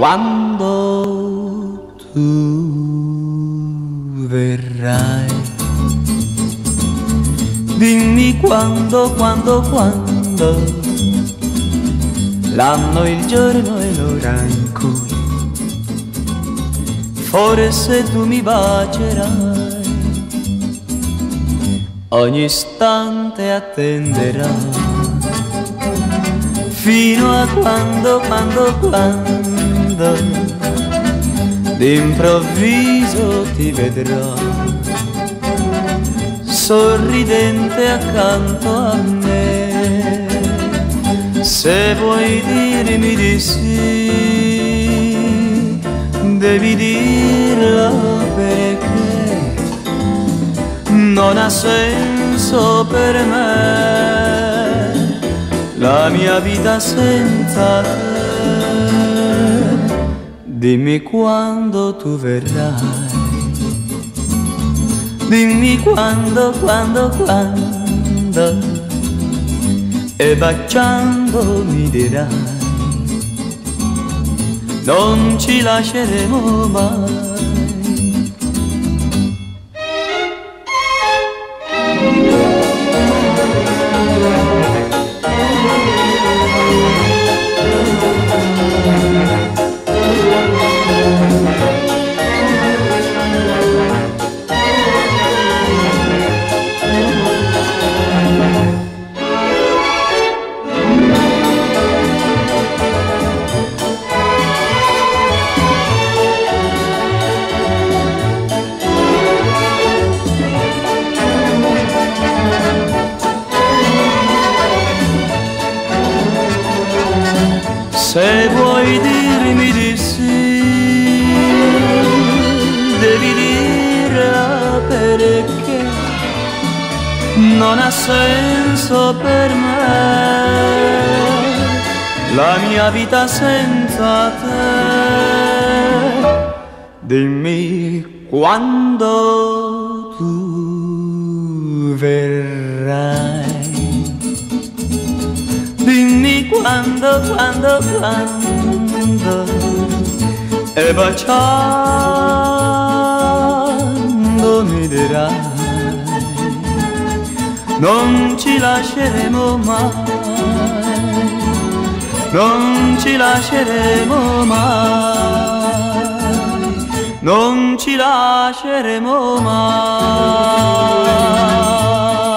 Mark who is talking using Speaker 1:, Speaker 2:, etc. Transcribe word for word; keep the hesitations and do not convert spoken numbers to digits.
Speaker 1: quando tu verrai. Dimmi quando, quando, quando, l'anno, il giorno e l'ora in cui forse tu mi bacerai. Ogni istante attenderai fino a quando, quando, quando d'improvviso ti vedrò sorridente accanto a me. Se vuoi dirmi di sì, devi dirlo perché non ha senso per me la mia vita senza te. Dimmi quando tu verrai. Dimmi quando, quando, quando, e baciando mi dirai, non ci lasceremo mai. Se vuoi dirmi di sì, devi dirla perché non ha senso per me la mia vita senza te. Dimmi quando tu verrai. Dimmi quando, quando, quando, e baciando mi dirai, non ci lasceremo mai, non ci lasceremo mai, non ci lasceremo mai.